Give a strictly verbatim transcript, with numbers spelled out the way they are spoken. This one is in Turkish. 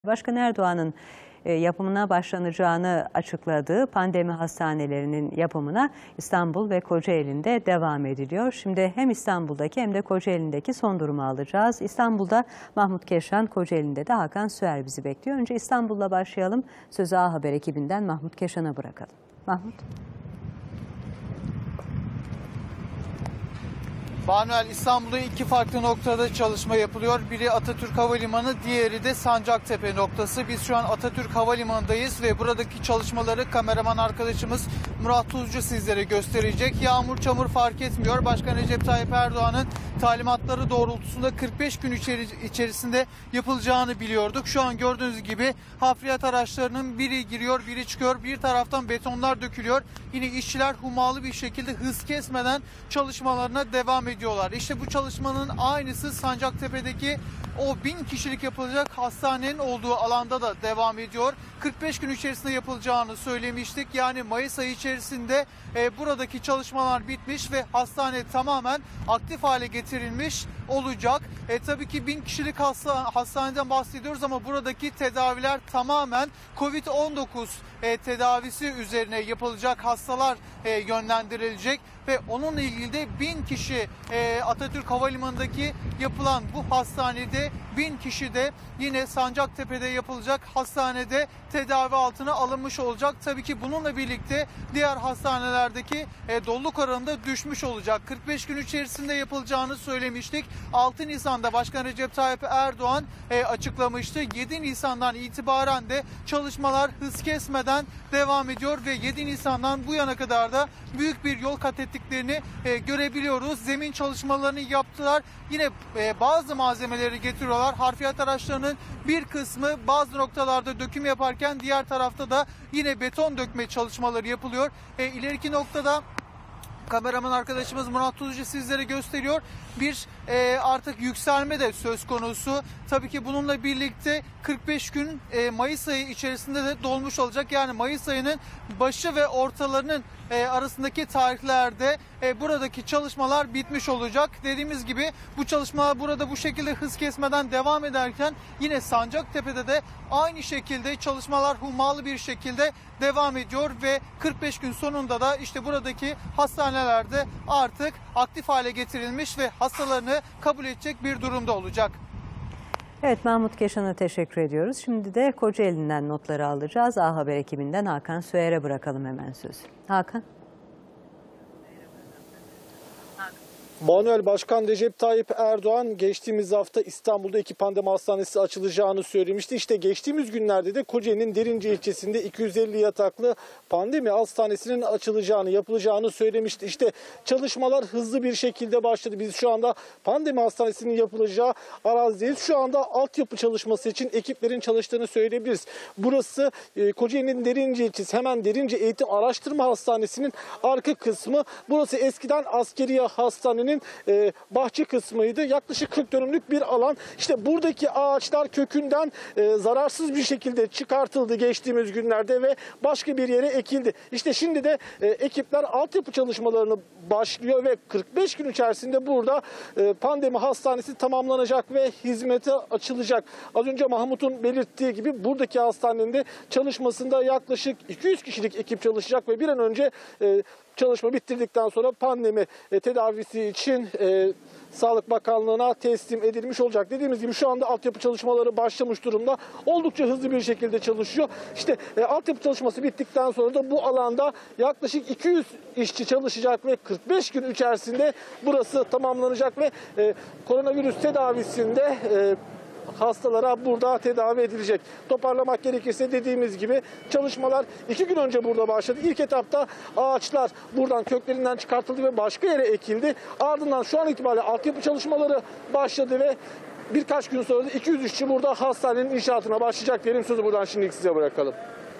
Başkan Erdoğan'ın yapımına başlanacağını açıkladığı pandemi hastanelerinin yapımına İstanbul ve Kocaeli'nde devam ediliyor. Şimdi hem İstanbul'daki hem de Kocaeli'ndeki son durumu alacağız. İstanbul'da Mahmut Keşan, Kocaeli'nde de Hakan Süer bizi bekliyor. Önce İstanbul'la başlayalım. Sözü A Haber ekibinden Mahmut Keşan'a bırakalım. Mahmut. Banuel, İstanbul'da iki farklı noktada çalışma yapılıyor. Biri Atatürk Havalimanı, diğeri de Sancaktepe noktası. Biz şu an Atatürk Havalimanı'ndayız ve buradaki çalışmaları kameraman arkadaşımız Murat Tuzcu sizlere gösterecek. Yağmur, çamur fark etmiyor. Başkan Recep Tayyip Erdoğan'ın talimatları doğrultusunda kırk beş gün içerisinde yapılacağını biliyorduk. Şu an gördüğünüz gibi hafriyat araçlarının biri giriyor, biri çıkıyor. Bir taraftan betonlar dökülüyor. Yine işçiler hummalı bir şekilde hız kesmeden çalışmalarına devam ediyorlar. İşte bu çalışmanın aynısı Sancaktepe'deki o bin kişilik yapılacak hastanenin olduğu alanda da devam ediyor. kırk beş gün içerisinde yapılacağını söylemiştik. Yani Mayıs ayı içerisinde e, buradaki çalışmalar bitmiş ve hastane tamamen aktif hale getirilmiş olacak. E, tabii ki bin kişilik hasta, hastaneden bahsediyoruz ama buradaki tedaviler tamamen kovid on dokuz e, tedavisi üzerine yapılacak hastalar e, yönlendirilecek ve onunla ilgili de bin kişi e, Atatürk Havalimanı'ndaki yapılan bu hastanede, bin kişi de yine Sancaktepe'de yapılacak hastanede tedavi altına alınmış olacak. Tabii ki bununla birlikte diğer hastanelerdeki e, doluluk oranı da düşmüş olacak. kırk beş gün içerisinde yapılacağını söylemiştik. altı Nisan'da Başkan Recep Tayyip Erdoğan e, açıklamıştı. yedi Nisan'dan itibaren de çalışmalar hız kesmeden devam ediyor ve yedi Nisan'dan bu yana kadar da büyük bir yol kat ettiklerini e, görebiliyoruz. Zemin çalışmalarını yaptılar. Yine e, bazı malzemeleri getiriyorlar. Harfiyat araçlarının bir kısmı bazı noktalarda döküm yaparken diğer tarafta da yine beton dökme çalışmaları yapılıyor. E, ileriki noktada kameraman arkadaşımız Murat Tuzcu sizlere gösteriyor. Bir e, artık yükselme de söz konusu. Tabii ki bununla birlikte kırk beş gün e, Mayıs ayı içerisinde de dolmuş olacak. Yani Mayıs ayının başı ve ortalarının e, arasındaki tarihlerde e, buradaki çalışmalar bitmiş olacak. Dediğimiz gibi bu çalışmalar burada bu şekilde hız kesmeden devam ederken yine Sancaktepe'de de aynı şekilde çalışmalar hummalı bir şekilde devam ediyor ve kırk beş gün sonunda da işte buradaki hastanelerde artık aktif hale getirilmiş ve hastalarını kabul edecek bir durumda olacak. Evet, Mahmut Keşan'a teşekkür ediyoruz. Şimdi de Kocaeli'nden notları alacağız. A Haber ekibinden Hakan Süer'e bırakalım hemen sözü. Hakan. Banuel, Başkan Recep Tayyip Erdoğan geçtiğimiz hafta İstanbul'da iki pandemi hastanesi açılacağını söylemişti. İşte geçtiğimiz günlerde de Kocaeli'nin Derince ilçesinde iki yüz elli yataklı pandemi hastanesinin açılacağını, yapılacağını söylemişti. İşte çalışmalar hızlı bir şekilde başladı. Biz şu anda pandemi hastanesinin yapılacağı arazideyiz. Şu anda altyapı çalışması için ekiplerin çalıştığını söyleyebiliriz. Burası e, Kocaeli'nin Derince ilçesi, hemen Derince Eğitim Araştırma Hastanesi'nin arka kısmı. Burası eskiden askeriye hastanenin E, bahçe kısmıydı. Yaklaşık kırk dönümlük bir alan. İşte buradaki ağaçlar kökünden e, zararsız bir şekilde çıkartıldı geçtiğimiz günlerde ve başka bir yere ekildi. İşte şimdi de e, ekipler altyapı çalışmalarını başlıyor ve kırk beş gün içerisinde burada e, pandemi hastanesi tamamlanacak ve hizmete açılacak. Az önce Mahmut'un belirttiği gibi buradaki hastanenin de çalışmasında yaklaşık iki yüz kişilik ekip çalışacak ve bir an önce e, çalışma bitirdikten sonra pandemi e, tedavisi için e, Sağlık Bakanlığı'na teslim edilmiş olacak. Dediğimiz gibi şu anda altyapı çalışmaları başlamış durumda. Oldukça hızlı bir şekilde çalışıyor. İşte e, altyapı çalışması bittikten sonra da bu alanda yaklaşık iki yüz işçi çalışacak ve kırk beş gün içerisinde burası tamamlanacak ve e, koronavirüs tedavisinde e, hastalara burada tedavi edilecek. Toparlamak gerekirse dediğimiz gibi çalışmalar iki gün önce burada başladı. İlk etapta ağaçlar buradan köklerinden çıkartıldı ve başka yere ekildi. Ardından şu an itibariyle altyapı çalışmaları başladı ve birkaç gün sonra da iki yüz işçi burada hastanenin inşaatına başlayacak. Verim sözü buradan şimdilik size bırakalım.